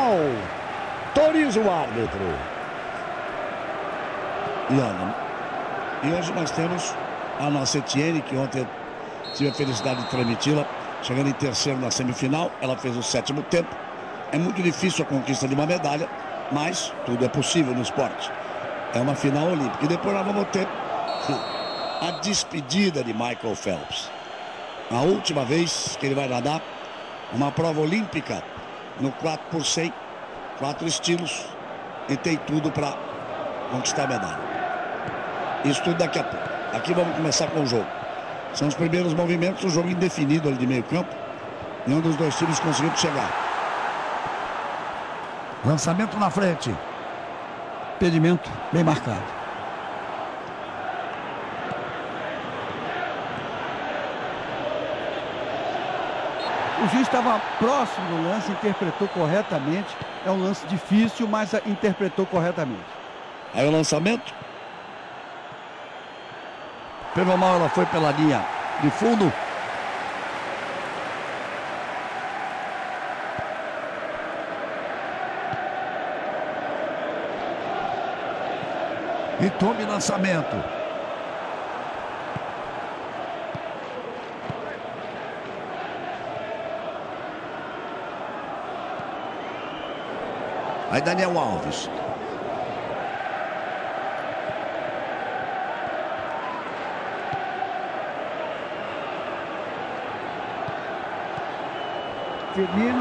Autoriza o árbitro. E hoje nós temos a nossa Etienne, que ontem eu tive a felicidade de transmiti-la, chegando em terceiro na semifinal. Ela fez o 7º tempo. É muito difícil a conquista de uma medalha, mas tudo é possível no esporte. É uma final olímpica. E depois nós vamos ter a despedida de Michael Phelps. A última vez que ele vai nadar uma prova olímpica no 4x100, 4 estilos, e tem tudo para conquistar a medalha. Isso tudo daqui a pouco. Aqui vamos começar com o jogo. São os primeiros movimentos, o jogo indefinido ali de meio campo. Nenhum dos dois times conseguiu chegar. Lançamento na frente. Impedimento bem marcado. O juiz estava próximo do lance, interpretou corretamente. É um lance difícil, mas interpretou corretamente. Aí o lançamento. Pelo mal, ela foi pela linha de fundo. E tome lançamento. Aí Daniel Alves. Firmino.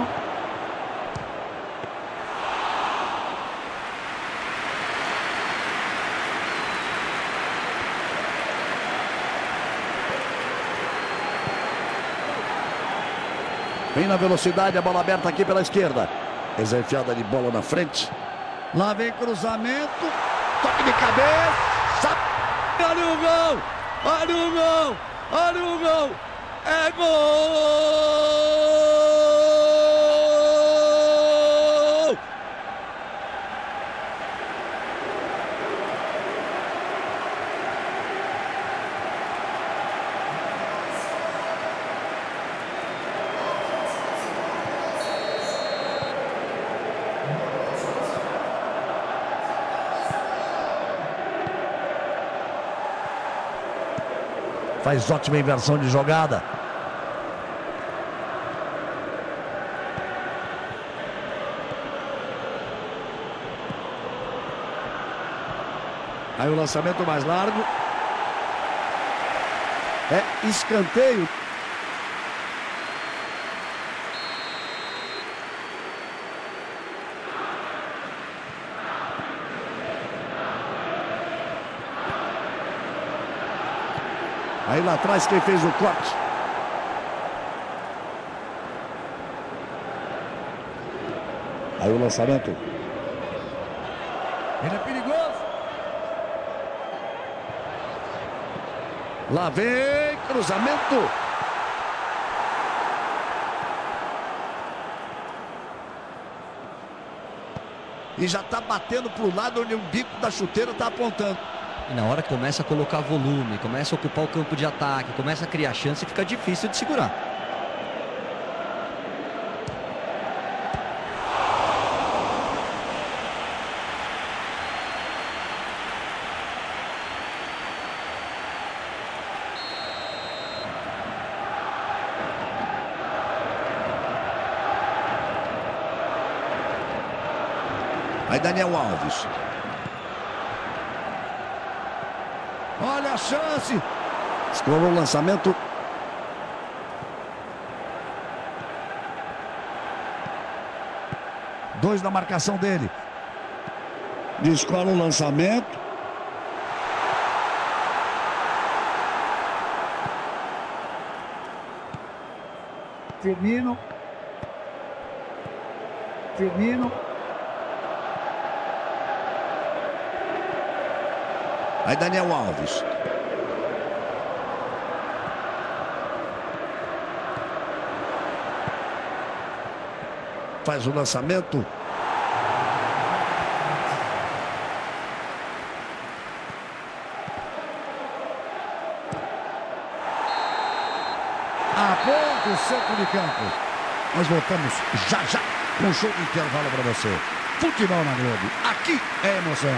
Vem na velocidade, a bola aberta aqui pela esquerda. Essa enfiada de bola na frente. Lá vem cruzamento. Toque de cabeça. Olha o gol! Olha o gol! Olha o gol! É gol! Faz ótima inversão de jogada. Aí o lançamento mais largo. É escanteio. Aí lá atrás quem fez o corte. Aí o lançamento. Ele é perigoso. Lá vem cruzamento. E já está batendo para o lado onde o bico da chuteira está apontando. E na hora que começa a colocar volume, começa a ocupar o campo de ataque, começa a criar chance, fica difícil de segurar. Aí Daniel Alves. Olha a chance. Escolou o lançamento. Dois na marcação dele. Descola o lançamento. Firmino. Firmino. Aí Daniel Alves. Faz o lançamento. A ponto, centro de campo. Nós voltamos já já. Um show de intervalo para você. Futebol na Globo. Aqui é emoção.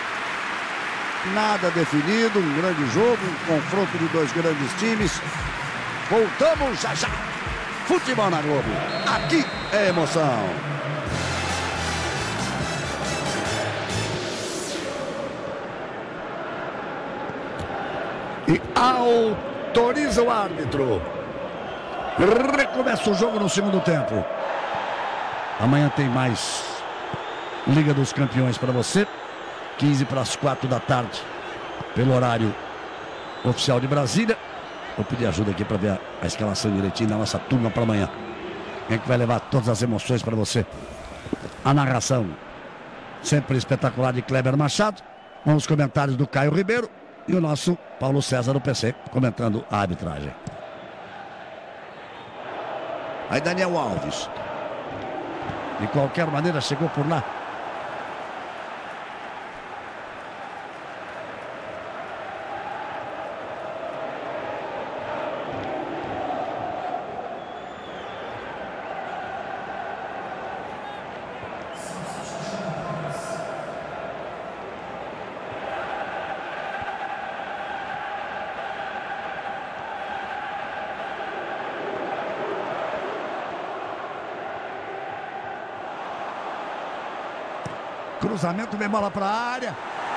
Nada definido, um grande jogo, um confronto de dois grandes times. Voltamos já já. Futebol na Globo. Aqui é emoção. E autoriza o árbitro. Recomeça o jogo no segundo tempo. Amanhã tem mais Liga dos Campeões para você. 15 para as 4 da tarde, pelo horário oficial de Brasília. Vou pedir ajuda aqui para ver a escalação direitinho da nossa turma para amanhã. Quem é que vai levar todas as emoções para você? A narração sempre espetacular de Kleber Machado, com os comentários do Caio Ribeiro e o nosso Paulo César do PC comentando a arbitragem. Aí Daniel Alves. De qualquer maneira chegou por lá. Cruzamento, vem bola para a área.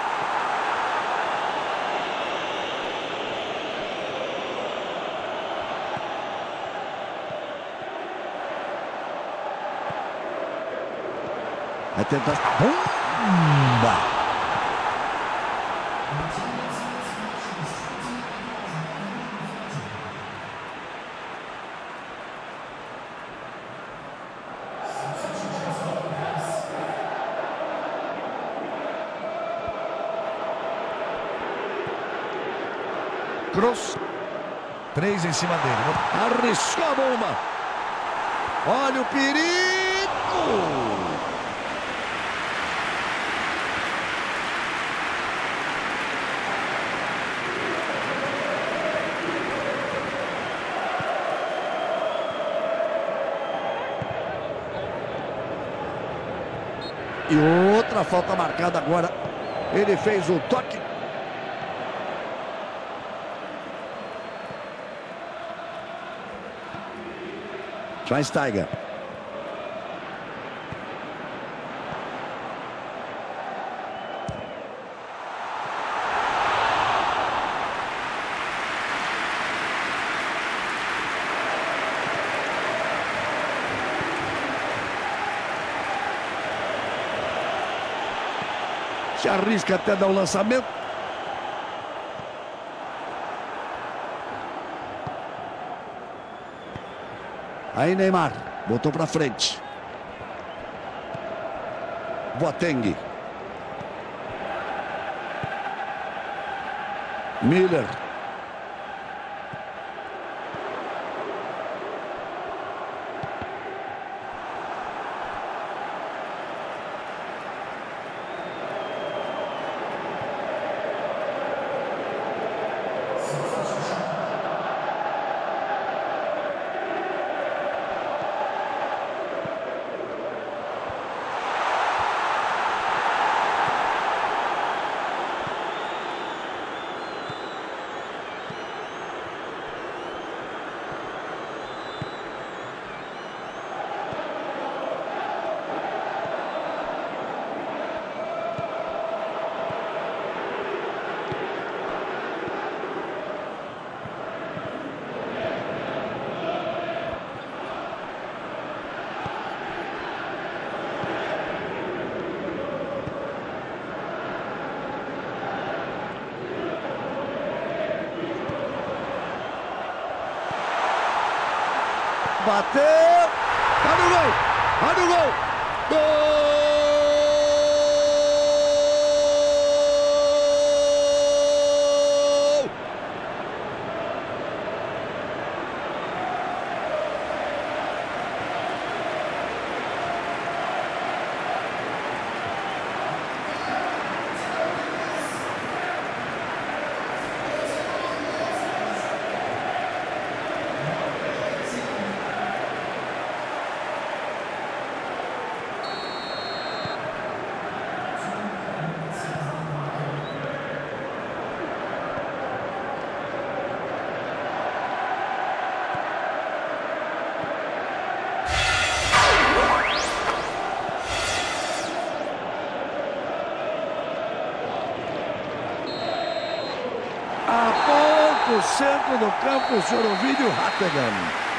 Vai tentar. Bomba! Cruz. 3 em cima dele. Arriscou a bomba. Olha o perigo. E outra falta marcada agora. Ele fez o toque. Schweinsteiger. Se arrisca até dar o lançamento. Aí Neymar, botou para frente. Boateng. Miller. Bateu! Olha o gol! Olha o gol! Gol! do centro do campo, o senhor Ovídio Rattegan.